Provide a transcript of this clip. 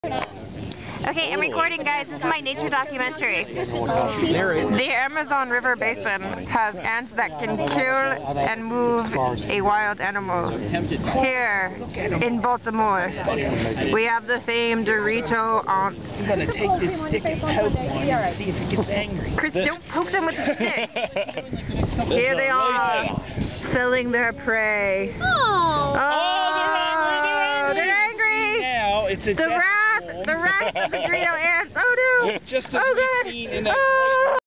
Okay, I'm recording, guys. This is my nature documentary. The Amazon River Basin has ants that can kill and move a wild animal. Here in Baltimore, we have the famed Dorito Ant. I'm going to take this stick and poke one and see if it gets angry. Chris, don't poke them with the stick. Here they are, filling their prey. Oh, they're angry! Now it's a the wrath of the Dorito ants. Oh no! Just as oh we've God. seen in that